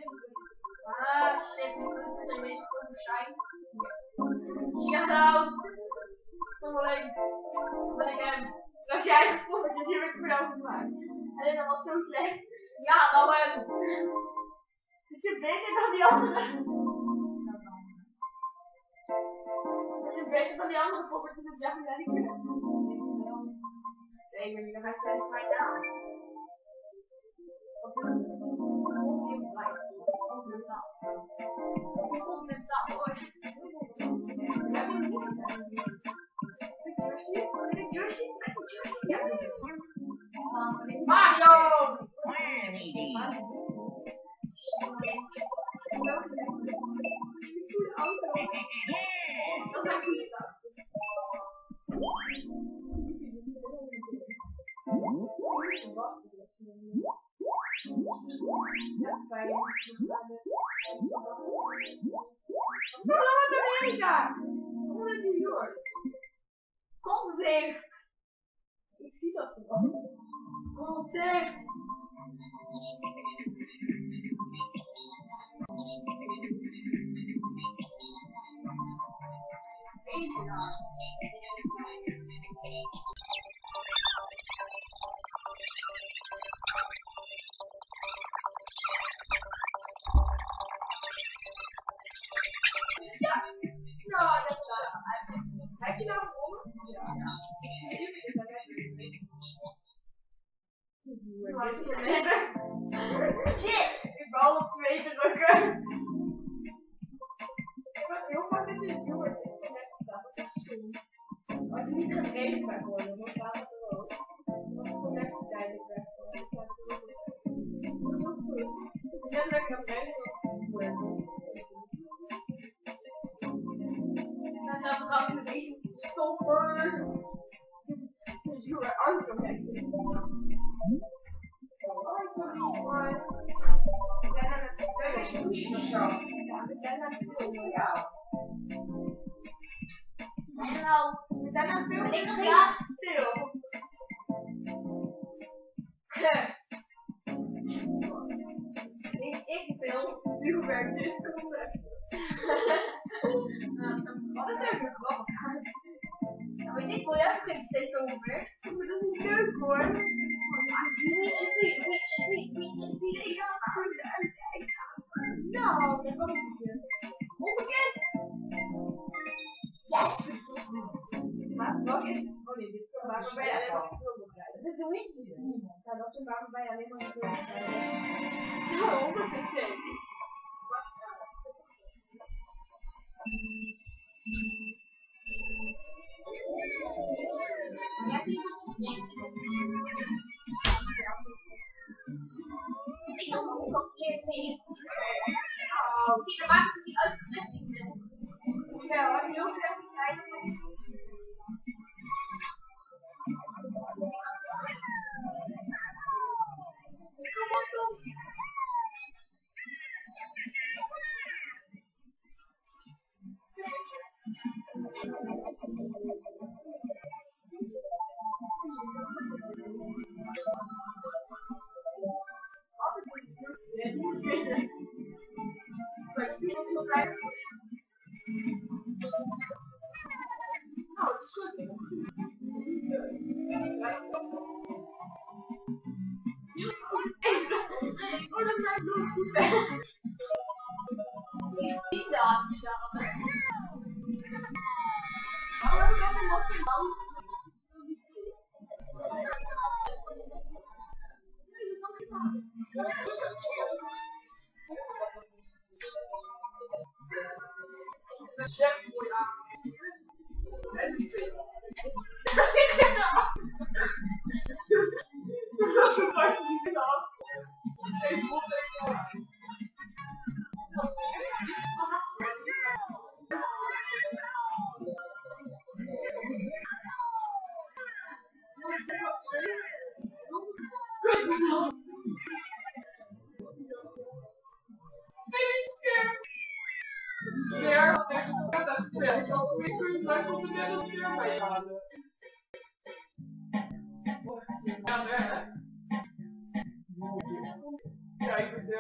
Ah, shit. Zijn deze voor zijn? Shout out. Kom wel leuk. Ben ik hem. Dat jij gevoerd, dus heb ik voor jou gemaakt. Alleen dat was zo slecht. Ja, nou is je beter dan die andere? Is je beter dan die andere poppetjes op jou niet kunnen? Nee, ik ben niet. Dan ga ik thuis mij down. Mario! Amerika! Hoe is New York? Context! Ik zie dat gewoon. Context! Ja, nou, dat is heb je nou gewonnen? Ja. Shit! Ik wou op 2 drukken. Heel vaak dat je het doet, is het net dat is stom. Als je niet gaat racen bij worden, dan staat het er ook. Dan is het lekker tijdelijk weg. Dat is ook goed. Net lekker aan het dan gaan we gewoon met deze stopper. You are also connected. Oh, sorry, maar. We zijn aan het douchen of zo. Ja, we zijn aan het filmen. Ja. We zijn aan het filmen. Ik ga stil. Ik film. Nu werkt dit. Kom weg. Wat is er grappig? Nou, weet ik wel, jij begint steeds over. Maar dat is leuk hoor. Niet je vriend. Ik ga het gewoon uitkijken. Nou, dat was het. Onbekend. Yes! Maar wat is het? Oh nee, dit is een waarbij je alleen maar film moet rijden. Dit is nog niet. Ja, dat is een waarbij je alleen maar film moet rijden. Ja, 100%. Ik had ook nog een keer 2 Oh, die maakt het niet uit de slecht. Ja, als je heel slecht kijkt. Nou, het is goed. Oh, dat blijft nog goed. Ik zie dat, Michelle. Oh, ik heb hem nog in hand. Chef mooi aan. En die zin. Dat is maar niet gedaan. Ik moet even Ja,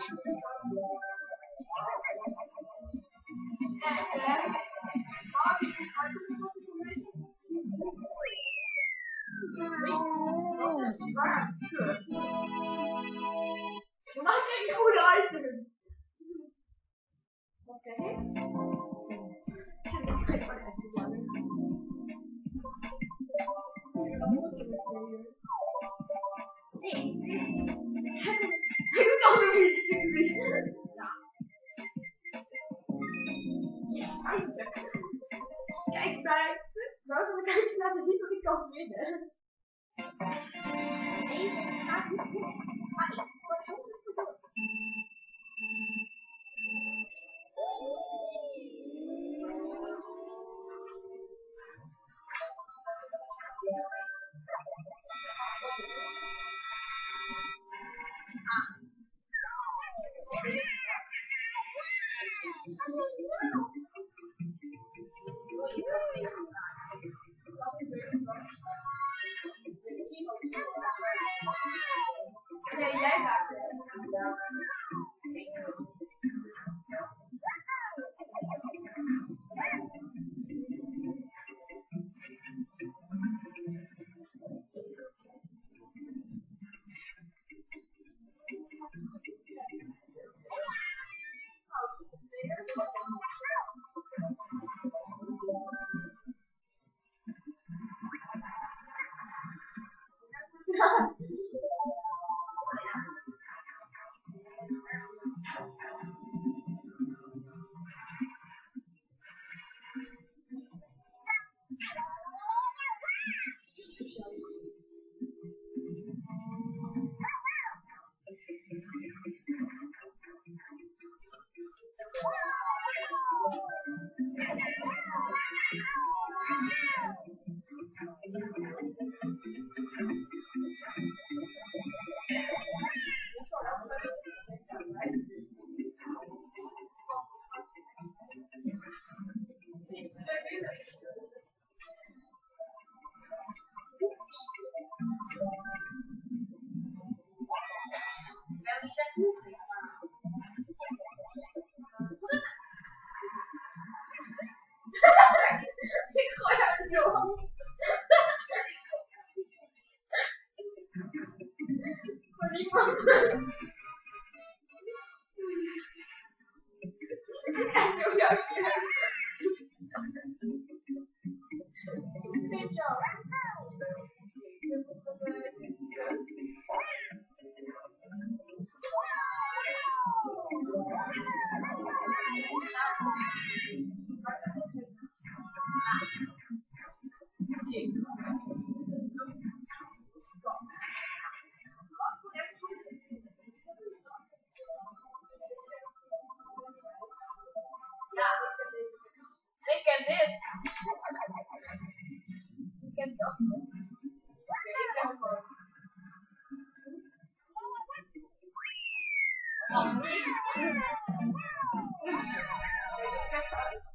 Echt, hè? Maar ik heb dat is zwaar. Maar krijg je goede items. Wat krijg ik? Nee, ik moet al een beetje. Kijk buiten. Nou zal ik eens laten zien wat ik kan winnen. Nee, ga niet winnen. Maar ik word zo goed. Nee, jij maakt het. Ik gooi haar zo. Voor niemand. Kijk op jouw scherm. Weet je wel. Ja, ik ken dit. Ik ken dat. Ik ken het ook. Oh, nee.